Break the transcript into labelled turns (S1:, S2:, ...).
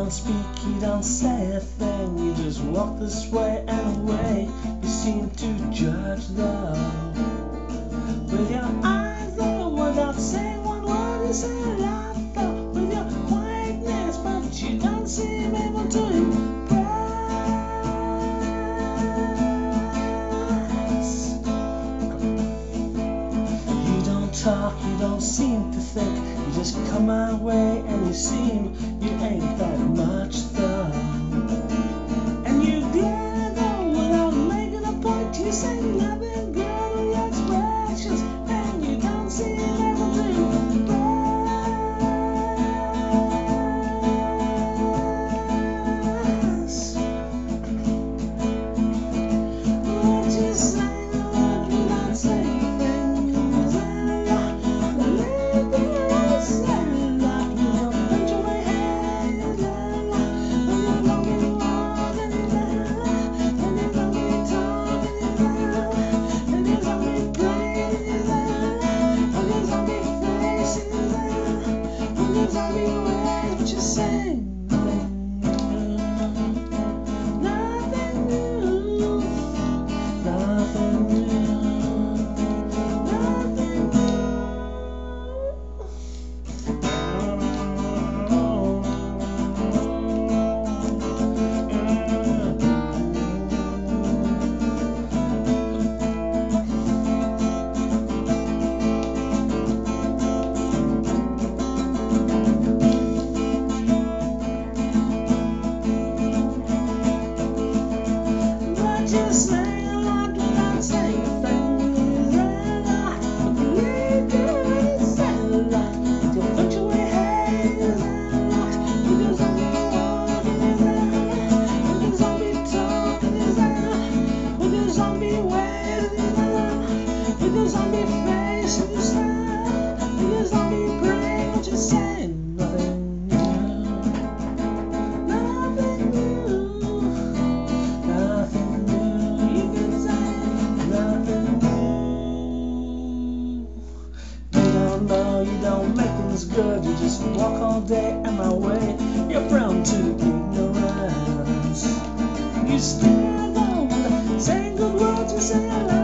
S1: don't speak, you don't say a thing. You just walk this way and away. You seem to judge love with your eyes, though, without saying one word. You say a lot, though, with your quietness, but you don't seem able to impress. You don't talk, you don't seem to think. You just come my way and you seem you ain't that much though. And you glare though without making a point. You say nothing good in your expressions, and you don't seem able to impress. What you say, what you not say, things and just say a lot without saying things, and I believe you really say a lot. You put your hands and lot. You just don't be walking is that. You just don't be talking is that. You just don't be waiting is that. You just don't be facing is that. You just don't be praying what you're saying. Nothing new. Nothing new. Nothing. You don't make things good, you just walk all day and my way. You're prone to ignorance. You stare though, saying good words, you say a lot.